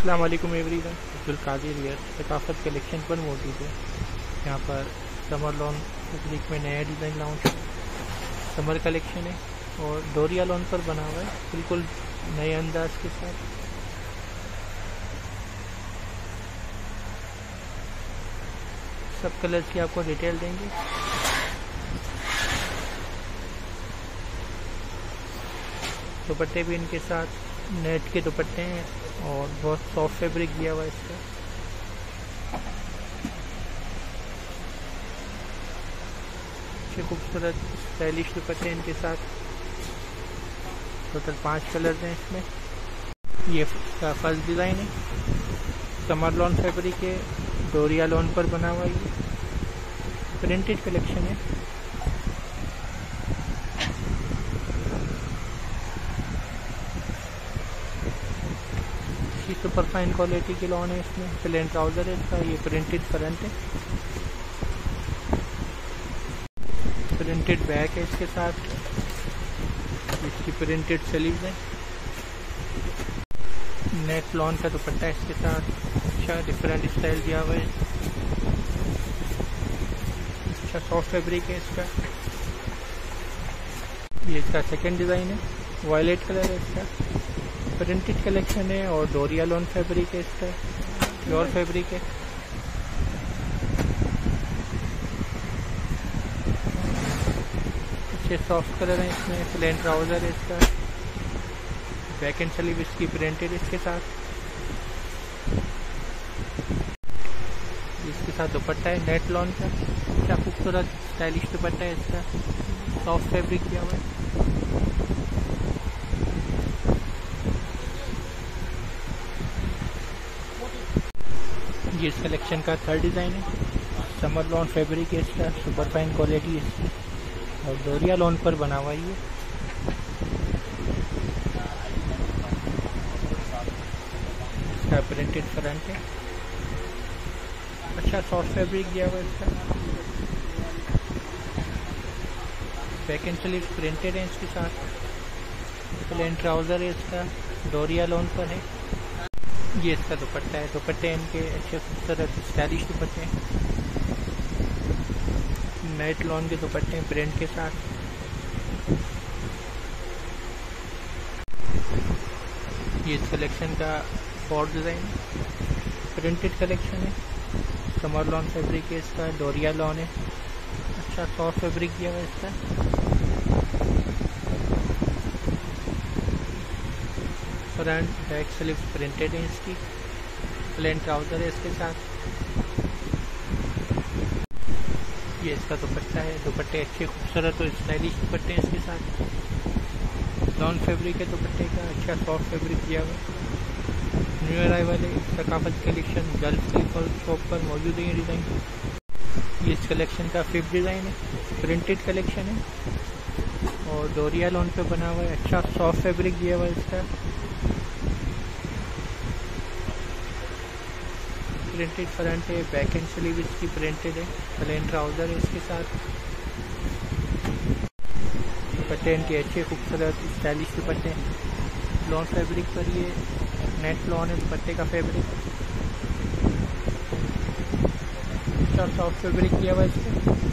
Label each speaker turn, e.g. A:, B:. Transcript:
A: अस्सलाम वालेकुम एवरीवन, अब्दुल कादिर वियर सकाफत कलेक्शन पर मौजूद है। यहाँ पर समर लॉन फैब्रिक में नया डिज़ाइन लॉन्च है। समर कलेक्शन है और डोरिया लॉन पर बना हुआ है, बिल्कुल नए अंदाज के साथ। सब कलर्स की आपको डिटेल देंगे। दुपट्टे भी इनके साथ नेट के दुपट्टे हैं और बहुत सॉफ्ट फैब्रिक दिया हुआ है इसका। अच्छे खूबसूरत स्टाइलिश दुपट्टे इनके साथ। टोटल 5 कलर हैं इसमें। ये इसका फर्स्ट डिज़ाइन है, समर लॉन फैब्रिक है, डोरिया लॉन पर बना हुआ है। प्रिंटेड कलेक्शन है। सुपर फाइन क्वालिटी की लॉन है इसमें। प्लेन ट्राउजर है इसका। ये प्रिंटेड फ्रंट है, प्रिंटेड बैक है इसके साथ। इसकी प्रिंटेड स्लीव्स है। नेट लॉन का दुपट्टा है इसके साथ। अच्छा डिफरेंट स्टाइल दिया हुआ है। अच्छा सॉफ्ट फैब्रिक है इसका। ये इसका सेकंड डिज़ाइन है, वायलेट कलर है इसका। प्रिंटेड कलेक्शन है और डोरिया लॉन फैब्रिक है इसका। प्योर फैब्रिक है। अच्छे सॉफ्ट कलर है इसमें। प्लेन ट्राउजर है इसका। बैक एंड स्लीव इसकी प्रिंटेड इसके साथ। इसके साथ दुपट्टा है नेट लॉन का। अच्छा खूबसूरत स्टाइलिश दुपट्टा है इसका। सॉफ्ट फैब्रिक दिया हुआ है। ये इस कलेक्शन का थर्ड डिज़ाइन है। समर लॉन फैब्रिक है इसका। सुपर फाइन क्वालिटी इसकी और डोरिया लॉन पर बना हुआ है। इसका प्रिंटेड फ्रंट है। अच्छा सॉफ्ट फैब्रिक दिया हुआ है इसका। बैक एंड स्लीव प्रिंटेड है इसके साथ। प्लेन ट्राउजर है इसका। डोरिया लॉन पर है। ये इसका दुपट्टा है। दुपट्टे इनके अच्छे खूबसूरत स्टाइलिश दुपट्टे हैं। नेट लॉन के दुपट्टे हैं प्रिंट के साथ। ये इस कलेक्शन का फोर्थ डिज़ाइन है। प्रिंटेड कलेक्शन है। समर लॉन फैब्रिक है इसका। डोरिया लॉन है। अच्छा सॉफ्ट फैब्रिक दिया हुआ है इसका। फ्रंट बैक स्लीव प्रिंटेड है इसकी। प्लेन ट्राउजर है इसके साथ। ये इसका दुपट्टा है। दुपट्टे अच्छे खूबसूरत और स्टाइलिश दुपट्टे हैं इसके साथ। लॉन फैब्रिक है दुपट्टे का। अच्छा सॉफ्ट फैब्रिक दिया हुआ। न्यू अराइवल है। Saqafat collection girls slipper shop पर मौजूद है ये डिज़ाइन। ये इस कलेक्शन का फिफ्थ डिज़ाइन है। प्रिंटेड कलेक्शन है और डोरिया लॉन पे बना हुआ है। अच्छा सॉफ्ट फैब्रिक दिया हुआ है इसका। प्रिंटेड फ्रंट है। बैक एंड स्लीव इसकी प्रिंटेड है। प्लेन ट्राउजर है इसके साथ। दुपट्टे इनके अच्छे खूबसूरत स्टाइलिश दुपट्टे हैं। लॉन फैब्रिक पर ये नेट लॉन है दुपट्टे का फैब्रिक। अच्छा सॉफ्ट फैब्रिक किया हुआ है इसके।